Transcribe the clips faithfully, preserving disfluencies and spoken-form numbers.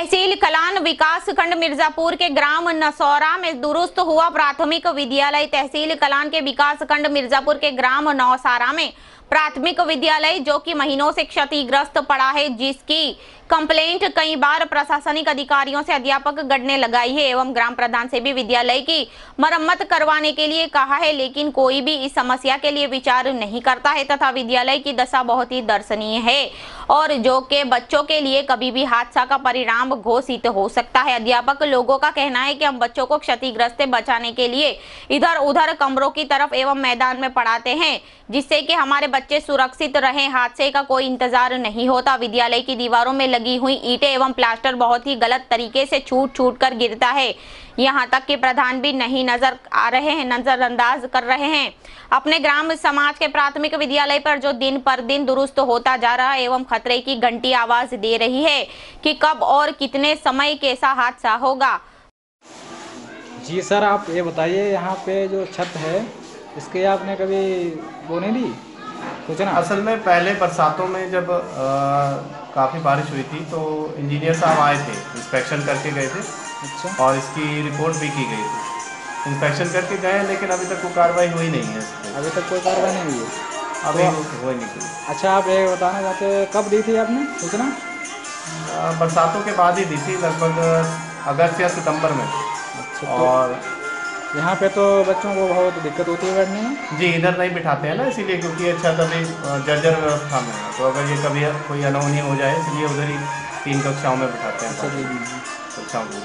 तहसील कलान विकास खंड मिर्जापुर के ग्राम नसौरा में दुरुस्त हुआ प्राथमिक विद्यालय। तहसील कलान के विकास खंड मिर्जापुर के ग्राम नौसारा में प्राथमिक विद्यालय जो कि महीनों से क्षतिग्रस्त पड़ा है, जिसकी कंप्लेंट कई बार प्रशासनिक अधिकारियों से अध्यापक गण ने लगाई है एवं ग्राम प्रधान से भी विद्यालय की मरम्मत करवाने के लिए कहा है, लेकिन कोई भी इस समस्या के लिए विचार नहीं करता है तथा विद्यालय की दशा बहुत ही दर्शनीय है और जो के बच्चों के लिए कभी भी हादसा का परिणाम घोषित हो सकता है। अध्यापक लोगों का कहना है कि हम बच्चों को क्षतिग्रस्त से बचाने के लिए इधर उधर कमरों की तरफ एवं मैदान में पढ़ाते हैं, जिससे कि हमारे बच्चे सुरक्षित रहें। हादसे का कोई इंतजार नहीं होता। विद्यालय की दीवारों में लगी हुई ईंटें एवं प्लास्टर बहुत ही गलत तरीके से छूट छूट कर गिरता है। यहाँ तक कि प्रधान भी नहीं नजर आ रहे हैं, नजरअंदाज कर रहे हैं अपने ग्राम समाज के प्राथमिक विद्यालय पर, जो दिन पर दिन दुरुस्त होता जा रहा है एवं खतरे की घंटी आवाज दे रही है कि कब और कितने समय कैसा हादसा होगा। जी सर, आप ये बताइए, यहाँ पे जो छत है इसके आपने कभी वो नहीं दी सूचना? असल में पहले बरसातों में जब काफ़ी बारिश हुई थी तो इंजीनियर साहब आए थे, इंस्पेक्शन करके गए थे। अच्छा। और इसकी रिपोर्ट भी की गई थी, इंस्पेक्शन करके गए, लेकिन अभी तक कोई कार्रवाई हुई नहीं है। अभी तक कोई कार्रवाई नहीं हुई है? अभी तो हुई नहीं कोई। अच्छा, आप ये बताना चाहते कब दी थी आपने सूचना? बरसातों के बाद ही दी थी, लगभग अगस्त या सितंबर में। अच्छा। और यहाँ पे तो बच्चों को बहुत दिक्कत होती है बैठने में? जी, इधर नहीं बिठाते हैं ना, इसीलिए, क्योंकि ये छत अभी जर्जर व्यवस्था में है, तो अगर ये कभी कोई अनहोनी हो जाए इसलिए उधर ही तीन कक्षाओं में बिठाते हैं। अच्छा जी। कक्षाओं में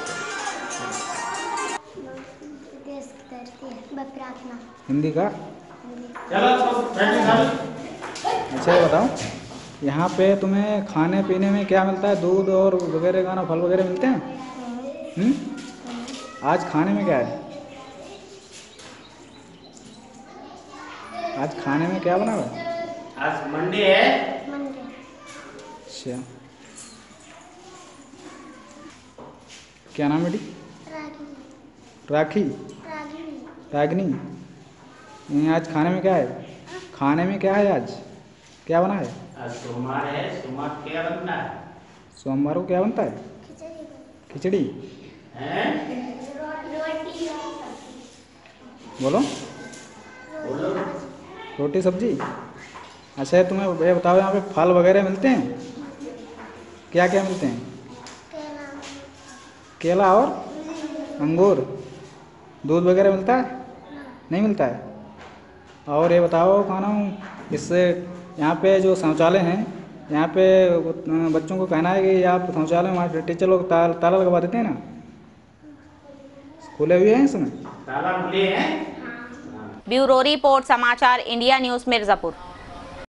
हिंदी का? अच्छा, ये बताओ, यहाँ पे तुम्हें खाने पीने में क्या मिलता है? दूध और वगैरह गाना फल वगैरह मिलते हैं? हम्म? आज खाने में क्या है? आज खाने में क्या बना हुआ है? आज मंडे है। अच्छा, क्या नाम है बेटी? राखी। रागिनी। नहीं, आज खाने में क्या है? खाने में क्या है आज? क्या बना है? आज सोमवार है, सोमवार क्या बनता है? सोमवार को क्या बनता है? खिचड़ी। हैं? बोलो। बोलो। रोटी सब्जी। अच्छा, तुम्हें ये बताओ, यहाँ पे फल वगैरह मिलते हैं? क्या क्या मिलते हैं? केला और अंगूर। दूध वगैरह मिलता है? नहीं मिलता है। और ये बताओ खाना, इससे यहाँ पे जो शौचालय हैं, यहाँ पे बच्चों को कहना है कि आप शौचालय में हमारे टीचर लोग ताला ताला लगवा देते हैं ना, खुले हुए हैं इसमें? ताला खुले हैं। ब्यूरो रिपोर्ट, समाचार इंडिया न्यूज़ मिर्जापुर।